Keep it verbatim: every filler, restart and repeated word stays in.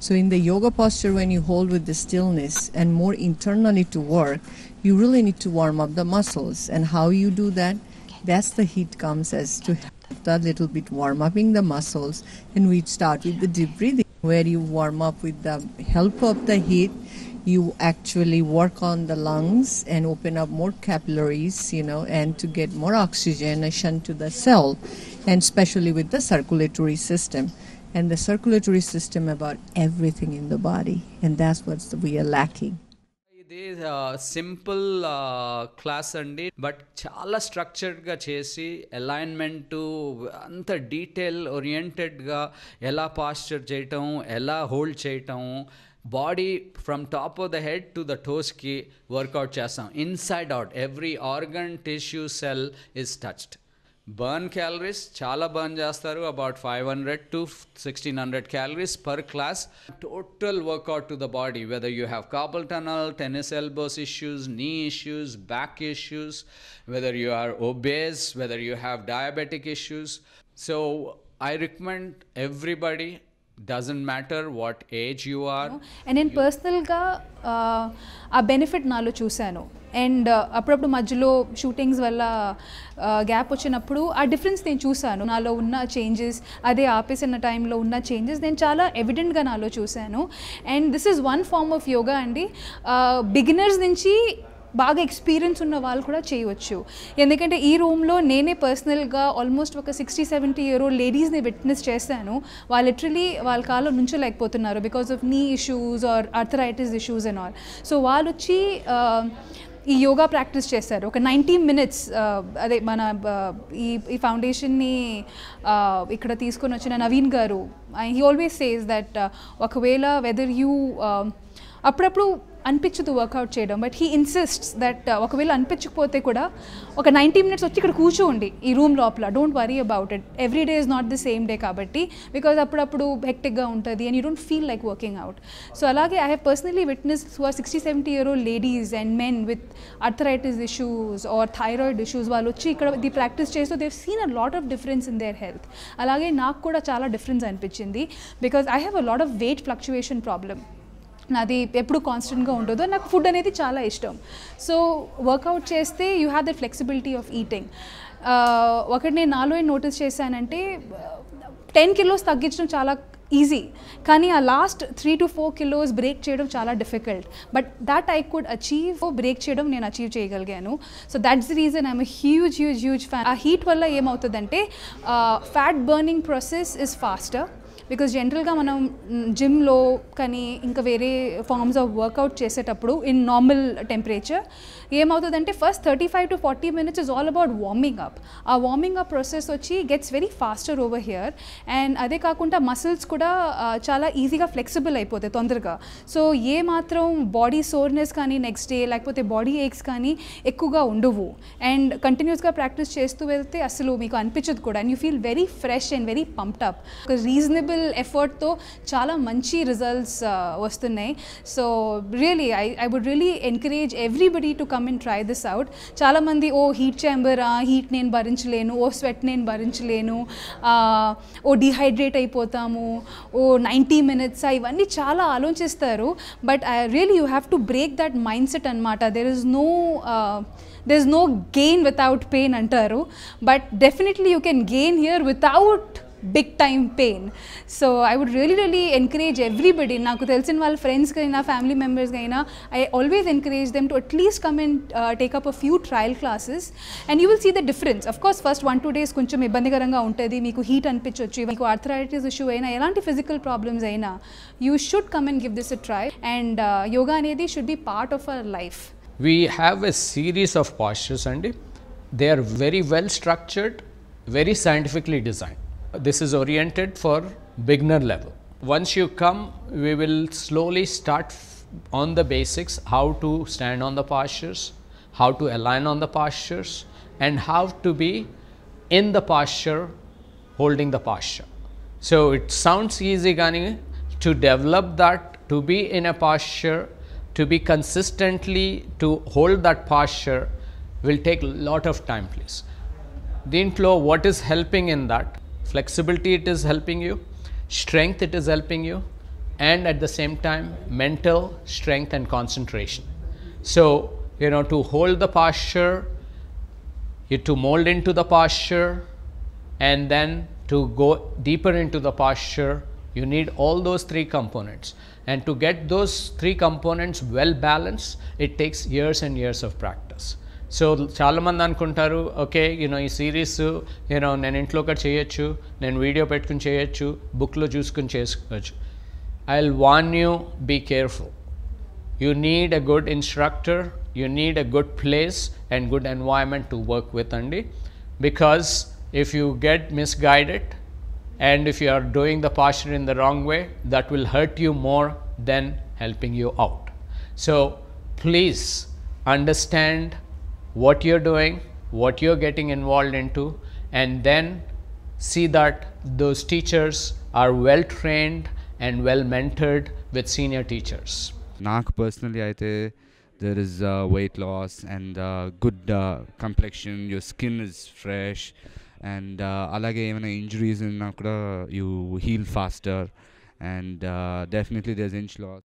So in the yoga posture, when you hold with the stillness and more internally to work, you really need to warm up the muscles. And how you do that? That's the heat comes as to help a little bit warm upping the muscles. And we start with the deep breathing, where you warm up with the help of the heat. You actually work on the lungs and open up more capillaries, you know, and to get more oxygenation to the cell, and especially with the circulatory system. And the circulatory system about everything in the body, and that's what we are lacking. ఇది simple class అండి, but చాలా స్ట్రక్చర్డ్గా చేసి alignment అంత detail ఓరియంటెడ్గా ఎలా Pasteur చేయటం, ఎలా hold చేయటం, body from top of the head to the టోస్కి వర్కౌట్ చేస్తాం. Inside out every organ, tissue, cell is touched. Burn calories చాలా బర్న్ చేస్తారు, about five hundred to sixteen hundred calories per class. Total workout to the body, whether you have carpal tunnel, tennis elbows issues, knee issues, back issues, whether you are obese, whether you have diabetic issues. So I recommend everybody, doesn't matter what age you are. And నేను పర్సనల్గా ఆ benefit నాలో చూశాను. And అప్పుడప్పుడు మధ్యలో shootings వల్ల gap వచ్చినప్పుడు ఆ డిఫరెన్స్ నేను చూశాను. నాలో ఉన్న చేంజెస్, అదే ఆపేసిన టైంలో ఉన్న చేంజెస్ నేను చాలా ఎవిడెంట్గా నాలో చూశాను. And this is one form of yoga అండి. బిగినర్స్ నుంచి బాగా ఎక్స్పీరియన్స్ ఉన్న వాళ్ళు కూడా చేయవచ్చు. ఎందుకంటే ఈ రూమ్లో నేనే పర్సనల్గా ఆల్మోస్ట్ ఒక సిక్స్టీ సెవెంటీ ఇయర్ ఓల్డ్ లేడీస్ని విట్నెస్ చేశాను. వాళ్ళు లిటరలీ వాళ్ళ కాళ్ళు నుంచోలేకపోతున్నారు because of knee issues or arthritis issues and all. So వాళ్ళు వచ్చి ఈ యోగా ప్రాక్టీస్ చేశారు ఒక నైంటీ మినిట్స్. అదే మన ఈ ఈ ఫౌండేషన్ని ఇక్కడ తీసుకొని వచ్చిన Naveen garu, he always says that ఒకవేళ వెదర్ యూ అప్పుడప్పుడు అనిపించదు వర్కౌట్ చేయడం, బట్ హీ ఇన్సిస్ట్స్ దట్ ఒకవేళ అనిపించకపోతే కూడా ఒక నైంటీ మినిట్స్ వచ్చి ఇక్కడ కూర్చోండి ఈ రూమ్ లోపల, don't worry about it. Every day is not the same day కాబట్టి, బికాజ్ అప్పుడప్పుడు హెక్టిక్గా ఉంటుంది and you don't feel like working out. So అలాగే I have personally witness who are sixty seventy year old ladies and men with arthritis issues or thyroid issues, వాళ్ళు వచ్చి ఇక్కడ the practice చేస్తూ they've seen a lot of difference in their health. అలాగే నాకు కూడా చాలా difference అనిపించింది, because I have a lot of weight fluctuation problem. నాది ఎప్పుడు కాన్స్టెంట్గా ఉండదు, నాకు ఫుడ్ అనేది చాలా ఇష్టం. సో వర్కౌట్ చేస్తే you have that flexibility of eating. ఒకటి నేను నాలో ఏం నోటీస్ చేశానంటే, టెన్ కిలోస్ తగ్గించడం చాలా ఈజీ, కానీ ఆ last three to four kilos break చేయడం చాలా difficult. But that I could achieve, break చేయడం నేను అచీవ్ చేయగలిగాను. So that's the reason I'm huge huge huge fan. ఆ హీట్ వల్ల ఏమవుతుందంటే fat burning process is faster, because జనరల్గా మనం జిమ్లో కానీ ఇంకా వేరే ఫార్మ్స్ ఆఫ్ వర్కౌట్ చేసేటప్పుడు ఇన్ నార్మల్ టెంపరేచర్ ఏమవుతుందంటే first thirty five to forty minutes is all about warming up. ఆ వార్మింగ్ అప్ ప్రాసెస్ వచ్చి gets very faster over here. And అదే కాకుండా మసిల్స్ కూడా చాలా ఈజీగా ఫ్లెక్సిబుల్ అయిపోతాయి తొందరగా. సో ఏ మాత్రం బాడీ సోర్నెస్ కానీ నెక్స్ట్ డే లేకపోతే బాడీ ఏక్స్ కానీ ఎక్కువగా ఉండవు. అండ్ కంటిన్యూస్గా ప్రాక్టీస్ చేస్తూ వెళ్తే అసలు మీకు అనిపించదు కూడా, and you feel very fresh and very pumped up. Reasonable ఎఫర్ట్తో చాలా మంచి రిజల్ట్స్ వస్తున్నాయి. So really I I would really encourage everybody to come and try this out. చాలామంది ఓ హీట్ ఛాంబర్, హీట్ నేను భరించలేను, ఓ స్వెట్ నేను భరించలేను, ఓ డిహైడ్రేట్ అయిపోతాము, ఓ నైంటీ మినిట్స్, ఇవన్నీ చాలా ఆలోచిస్తారు. But I really you have to break that mind set అనమాట. There is no there is no gain without pain అంటారు, but definitely you can gain here without big time pain. So I would really really encourage everybody, naku telsin wall friends gaina family members gaina, I always encourage them to at least come and uh, take up a few trial classes and you will see the difference. Of course first one two days koncham ibbandikaranga untadi, meeku heat anpichochu, meeku arthritis issue aina elanti physical problems aina, you should come and give this a try. And uh, yoga anedi should be part of our life. We have a series of postures and they are very well structured, very scientifically designed. This is oriented for beginner level. Once you come, we will slowly start on the basics, how to stand on the postures, how to align on the postures, and how to be in the posture, holding the posture. So it sounds easy, Gani, to develop that, to be in a posture, to be consistently, to hold that posture will take a lot of time, please. Deentlo, what is helping in that? Flexibility, it is helping you. Strength, it is helping you. and at the same time mental strength and concentration. So you know, to hold the posture, you to mold into the posture, and then to go deeper into the posture, you need all those three components. And to get those three components well balanced, it takes years and years of practice. So చాలామంది అనుకుంటారు, okay you know ఈ series you know నేను ఇంట్లో ఒకటి చేయొచ్చు, నేను video పెట్టుకుని చేయొచ్చు, బుక్లో చూసుకుని చేసుకోవచ్చు. I will warn you, be careful. You need a good instructor, you need a good place and good environment to work with, andi, because if you get misguided and if you are doing the posture in the wrong way, that will hurt you more than helping you out. So please understand what you're doing, what you're getting involved into, and then see that those teachers are well trained and well mentored with senior teachers. నాకు personally అయితే there is weight loss and good complexion, your skin is fresh, and అలాగే ఏమైనా injuries ఉన్నా కూడా you heal faster, and definitely there is inch loss.